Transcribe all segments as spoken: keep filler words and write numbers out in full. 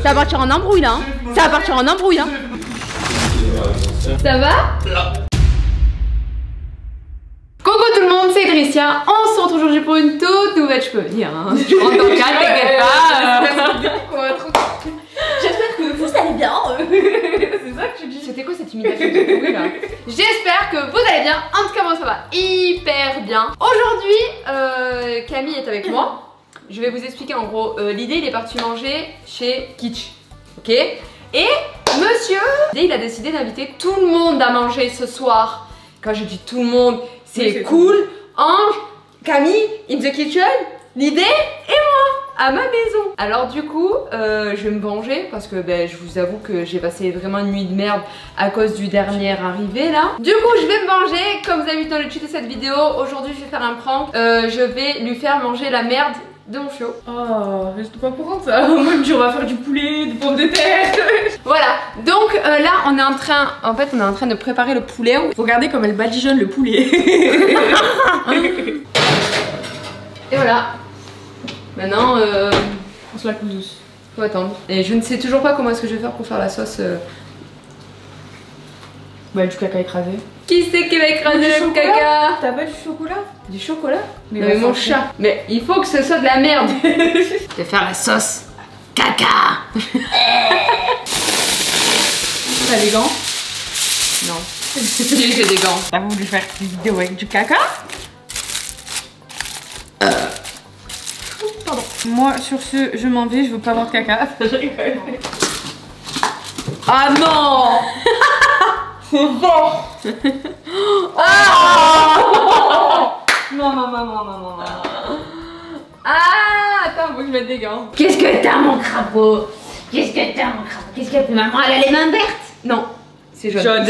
Ça va partir en embrouille là. Hein. Ça va partir en embrouille. Hein. Ça va? Coucou tout le monde, c'est Idrissia. On se retrouve aujourd'hui pour une toute nouvelle. Je peux venir, hein. Je rentre dans le cadre, t'inquiète pas. J'espère que vous allez bien. C'est ça que tu dis. C'était quoi cette imitation de bruit là? J'espère que vous allez bien. En tout cas, moi ça va hyper bien. Aujourd'hui, euh, Camille est avec moi. Je vais vous expliquer en gros. Euh, L'idée, il est parti manger chez Kitsch. Ok? Et monsieur, il a décidé d'inviter tout le monde à manger ce soir. Quand je dis tout le monde, c'est oui, cool. Ange, Camille, In the Kitchen, l'idée et moi à ma maison. Alors du coup, euh, je vais me venger parce que ben, je vous avoue que j'ai passé vraiment une nuit de merde à cause du dernier arrivé là. Du coup, je vais me venger. Comme vous avez vu dans le titre de cette vidéo, aujourd'hui je vais faire un prank. Euh, je vais lui faire manger la merde de mon chiot. Oh, je suis pas contente ça. Moi je me dis on va faire du poulet, des pommes de terre. Voilà, donc euh, là on est en train, en fait on est en train de préparer le poulet. Regardez comme elle badigeonne le poulet. Et voilà. Maintenant, euh, on se la coule douce. Faut attendre. Et je ne sais toujours pas comment est-ce que je vais faire pour faire la sauce. Euh... Bah du caca écrasé. Qui c'est qui va écraser le caca? T'as pas du chocolat? Du chocolat? Mais, non, mais mon chat. Mais il faut que ce soit de la merde. Je vais faire la sauce caca. T'as des gants? Non. Si, j'ai des gants. T'as voulu faire une vidéo avec du caca? euh. Pardon. Moi sur ce, je m'en vais, je veux pas avoir de caca. Ah non. C'est bon. Ah non, non, non, non, non, non. Ah, attends, faut que je mette des gants. Qu'est-ce que t'as, mon crapaud? Qu'est-ce que t'as, mon crapaud? Qu'est-ce que maman, elle a les mains vertes? Non, c'est jaune. Jaune.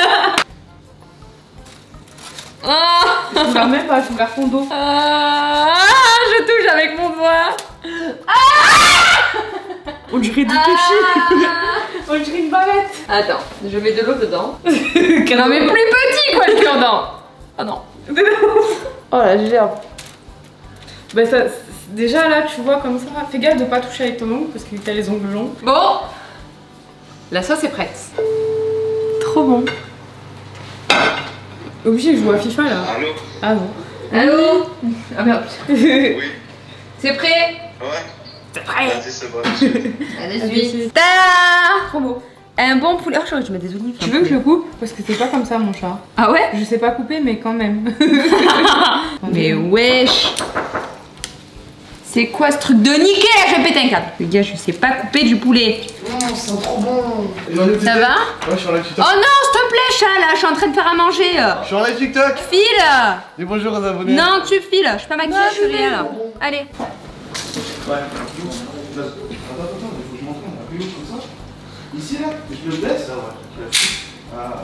Ah, tu vas même pas, tu me garçon d'eau. Ah, je touche avec mon doigt. Ah, on dirait du ah, touchy. On dirait une bavette. Attends, je mets de l'eau dedans. Non mais plus petit quoi le cure-dent. Ah non. Oh la gerbe. Bah ça, déjà là tu vois comme ça, fais gaffe de pas toucher avec ton ongle parce que t'as les ongles longs. Bon, la sauce est prête. Trop bon. Obligé de jouer à FIFA là. Allô? Ah bon. Allô? Ah merde. Oui. C'est prêt? Ouais. C'est prêt. Vas-y, c'est bon. Allez. Allez, suite. Ta-da! Trop beau. Un bon poulet. Oh, j'aurais dû mettre des olives. Tu veux que je le coupe? Parce que c'est pas comme ça mon chat. Ah ouais? Je sais pas couper mais quand même. Mais wesh. C'est quoi ce truc de niquer là? Je vais péter un câble. Les gars, je sais pas couper du poulet. Non, c'est trop bon. Ça va? Ouais, je suis en live TikTok. Oh non, s'il te plaît, chat, là, je suis en train de faire à manger. Je suis en live TikTok. File. Dis bonjour aux abonnés. Non, tu files. Je suis pas maquillée, je suis rien là. Allez. Ouais. Attends, attends, attends, il faut que je m'entraîne. Appuie comme ça. Ici là, je le laisse. Ah.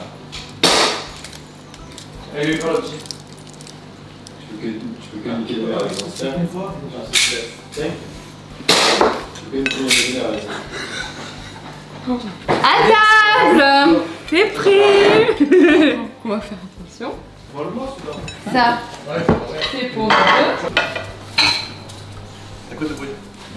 Elle est pas là aussi. Tu peux que niquer derrière avec son step. Une fois, tu peux que niquer derrière avec son step. À table. T'es prêt? On va faire attention. Vois-le-moi celui-là. Ça, Ouais, c'est pour nous. à quoi de bruit?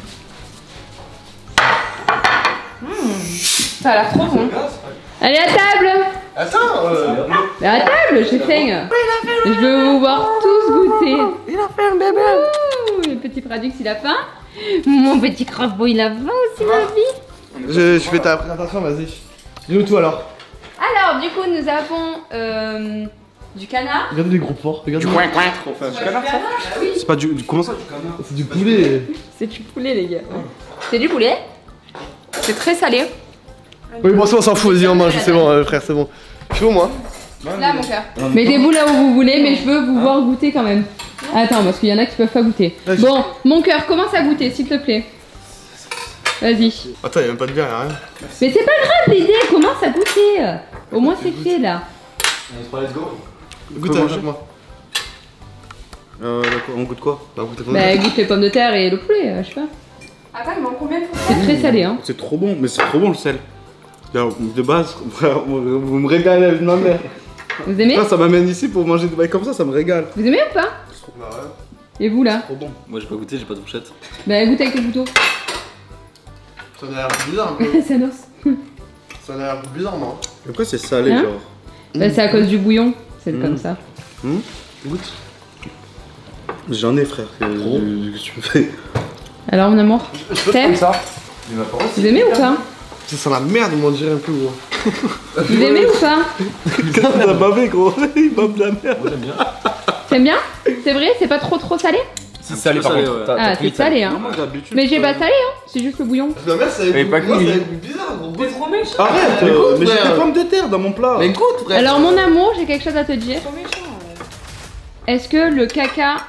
Ça a l'air trop bon. Allez, à table. Attends euh... Mais à table, j'ai faim. Je veux vous voir tous goûter. Il a fait un bébé. Ouh, le petit Pradux, il a faim. Mon petit crapaud, il a faim aussi, ma vie. Je, je fais ta présentation, vas-y. Dis-nous tout alors. Alors, du coup, nous avons euh, du canard. Regarde les gros porcs, regarde. Du coin coin. Du canard ça? C'est pas du, du. Comment ça? C'est du poulet. C'est du poulet, les gars. C'est du poulet. C'est très salé. Oui, bon, ça on s'en fout, vas-y, on mange, c'est bon, euh, frère, c'est bon. Je suis où moi? Là, mon cœur. Mettez-vous là où vous voulez, mais je veux vous voir goûter quand même. Attends, parce qu'il y en a qui peuvent pas goûter. Bon, mon cœur, commence à goûter, s'il te plaît. Vas-y. Attends, y'a même pas de bière, y'a rien. Mais c'est pas grave, Dédé, commence à goûter. Au moins, c'est fait là. Let's go. Goûte avec moi. Euh, d'accord, on goûte quoi? Bah, goûte Bah, goûte les pommes de terre et le poulet, euh, je sais pas. Attends, il manque combien de fois? C'est très salé, hein. C'est trop bon, mais c'est trop bon le sel. De base, vous me régalez avec ma mère. Vous aimez? Ça m'amène ici pour manger des bails comme ça, ça me régale. Vous aimez ou pas? Bah ouais. Et vous là? Trop bon. Moi j'ai pas goûté, j'ai pas de fourchette. Bah, goûte avec le couteau. Ça a l'air bizarre un peu. C'est nos. Ça a l'air bizarre, non? Pourquoi c'est salé, Hein genre? Bah, c'est à cause du bouillon. C'est Mmh. comme ça. Hum Goûte. J'en ai, frère. Trop. Qu'est-ce que tu me fais? Alors, mon amour, Je peux T'aimes prendre ça? vous aimez ou pas? Ça sent la merde, on dirait un peu, gros. Vous aimez ou pas? Regarde, il a bavé, gros. Il bave de la merde. Moi j'aime bien. T'aimes bien? C'est vrai? C'est pas trop trop salé? C'est salé par salé, contre. ouais. T'as- Ah, t'as pris c'est salé, hein. Non, moi, j'ai l'habitude. Mais j'ai ça. pas salé, hein. C'est juste le bouillon. La merde, ça a Mais pas goût- moi, cuit. ça a goût bizarre, gros. T'es trop méchant. Arrête, Mais euh, écoute, mais j'ai frère. des pommes de terre dans mon plat. Mais écoute, frère. Alors, mon amour, j'ai quelque chose à te dire. Trop méchant. Est-ce que le caca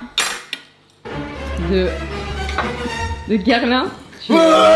de de Guerlain, tu-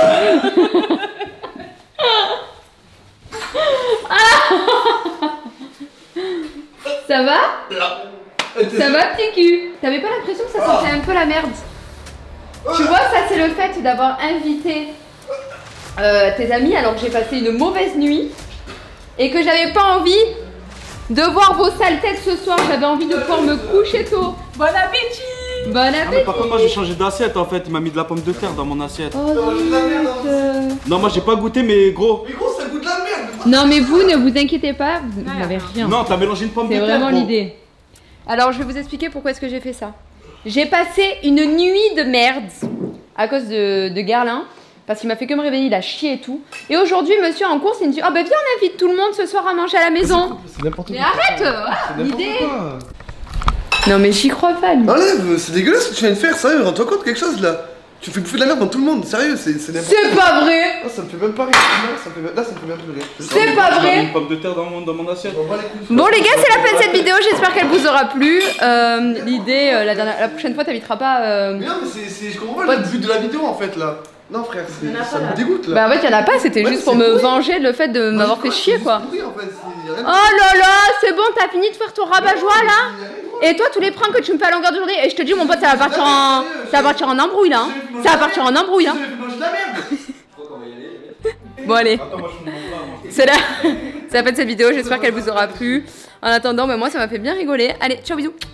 ça va? Ça va, petit cul? T'avais pas l'impression que ça sentait un peu la merde? Tu vois, ça c'est le fait d'avoir invité euh, tes amis alors que j'ai passé une mauvaise nuit et que j'avais pas envie de voir vos sales têtes ce soir. J'avais envie de pouvoir me coucher tôt. Bon appétit. Bon Non, mais appétit. par contre, moi j'ai changé d'assiette en fait. Il m'a mis de la pomme de terre dans mon assiette. Oh, Ça goûte de la merde, hein. zut. Non, moi j'ai pas goûté, mais gros. Mais gros, ça goûte de la merde. Non mais vous ne vous inquiétez pas, vous Ouais, n'avez rien. Non, t'as mélangé une pomme de C'est terre. vraiment gros. l'idée. Alors je vais vous expliquer pourquoi est-ce que j'ai fait ça. J'ai passé une nuit de merde à cause de, de Guerlain. Parce qu'il m'a fait que me réveiller, il a chié et tout. Et aujourd'hui, monsieur en course, il me dit: oh bah viens, on invite tout le monde ce soir à manger à la maison. C'est n'importe quoi. Mais arrête, ah, C'est n'importe l'idée. quoi. Non mais j'y crois pas lui. Enlève, c'est dégueulasse ce que tu viens de faire, sérieux, rends-toi compte de quelque chose là. Tu fais bouffer de la merde dans tout le monde, sérieux, c'est c'est n'importe C'est pas vrai. quoi. Ça me fait même pas rire, ça me fait... là ça me fait même plus rire. C'est pas J'ai mis vrai. une pomme de terre dans mon, dans mon assiette. Je m'en bats les couilles. Bon les gars, c'est la fin de cette vidéo, j'espère qu'elle vous aura plu. Euh, l'idée, euh, la, dernière- la prochaine fois, t'inviteras pas... euh, Mais non, mais c'est, c'est, je comprends pas le but de la vidéo en fait là. Non frère, c'est, Il y en a ça pas, me là. dégoûte là. Bah en fait, y'en a pas, c'était Ouais, juste pour c'est me pourri. venger de le fait de m'avoir fait chier quoi. C'est pourri, en fait, c'est- y a rien Oh de- là là, c'est bon, t'as fini de faire ton rabat-joie là? Et toi, tous les pranks que tu me fais à longueur de journée, et je te dis, mon pote, ça va partir en, ça va partir en embrouille là. hein. Ça va partir en embrouille là. J'ai fait manger de la merde. Je crois qu'on va y aller. Bon allez, Attends, moi je suis mon plat. moi. c'est la, c'est la fin de cette vidéo. J'espère qu'elle vous aura plu. En attendant, bah, moi, ça m'a fait bien rigoler. Allez, ciao, bisous.